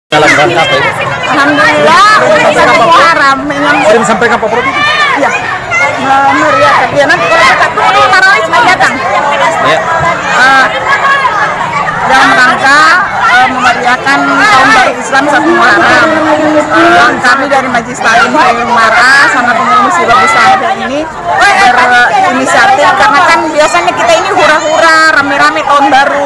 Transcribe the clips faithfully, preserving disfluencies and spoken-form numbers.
Dalam rangka apa itu? Alhamdulillah, urusan Muharram yang Sering sampaikan Pak Prof itu? ya meriahkan dia nanti kalau kita turun tarawih sudah datang. Ya. Uh, dalam rangka uh, memeriahkan tahun baru Islam satu Muharram. Uh, kami dari Majelis Taklim Hayrul Mar'ah sama pengurus Bagus Sahadat ini berinisiatif karena kan biasanya kita ini hura-hura rame-rame tahun baru.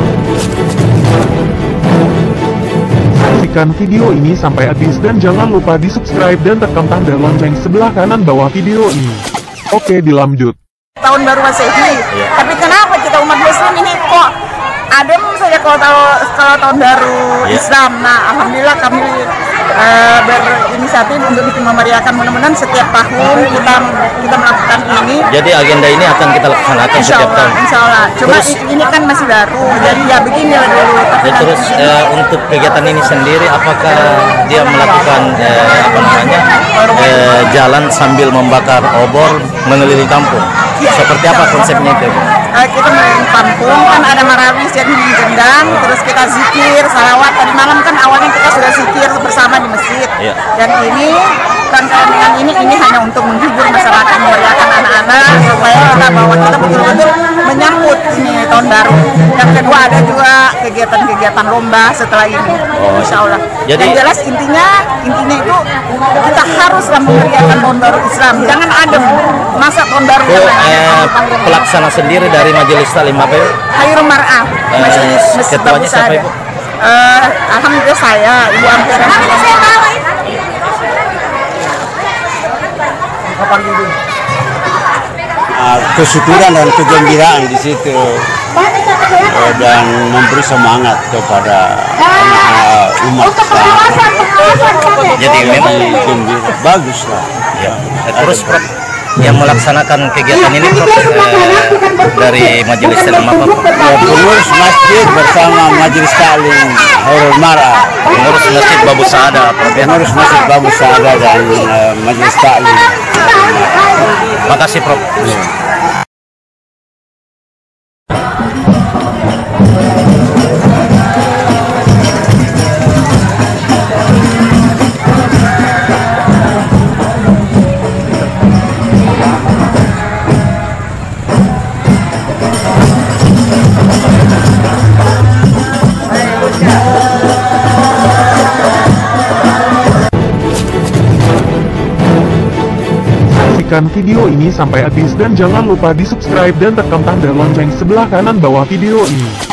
Saksikan video ini sampai habis dan jangan lupa di subscribe dan tekan tanda lonceng sebelah kanan bawah video ini. Oke, dilanjut. Tahun baru Masehi, ya. Tapi kenapa kita umat Muslim ini kok adem saja kalau tahu kalau tahun baru ya. Islam? Nah, alhamdulillah kami uh, berinisiatif untuk bikin memeriahkan, mudah-mudahan setiap tahun kita kita melakukan ini. Jadi agenda ini akan kita laksanakan insya setiap Allah, tahun. Insya Allah. Cuma terus, ini kan masih baru, jadi ya begini lah dulu. Tapi ya, terus uh, untuk kegiatan ini sendiri, apakah dia melakukan uh, apa namanya uh, jalan sambil membakar obor mengelilingi kampung? Ya, seperti apa konsepnya itu? Uh, kita mengelilingi kampung, kan ada marawis yang gendang, oh. Terus kita zikir, salawat. Tadi malam kan awalnya kita sudah zikir bersama di masjid. Ya. Dan ini rangkaian dengan ini ini hanya untuk menghibur masyarakat, memeriahkan anak-anak supaya kita bahwa kita betul-betul menyambut ini tahun baru. Yang kedua ada juga kegiatan-kegiatan lomba setelah ini, oh. Insya Allah. Jadi yang jelas intinya intinya itu kita haruslah memeriahkan tahun baru Islam. Jangan adem masa tahun baru. Oh, eh, pelaksana sendiri dari Majelis Taklim apa itu? Hayrul Mar'ah. Eh, ketuanya siapa Ibu? Uh, Alhamdulillah saya, Ibu Ampera. Uh, kesyukuran dan kegembiraan di situ uh, dan memberi semangat kepada anak umat Islam. Jadi memang gembira, bagus lah. Ya. Terus Prof, yang melaksanakan kegiatan ini Prof, eh, dari Majelis Taklim apa? Pengurus masjid bersama Majelis Taklim Hayrul Mar'ah. Pengurus masjid Bagus Sahadat. Pengurus masjid Bagus Sahadat dan uh, Majelis Taklim. Makasih Prof. Ya. Saksikan video ini sampai habis dan jangan lupa di subscribe dan tekan tanda lonceng sebelah kanan bawah video ini.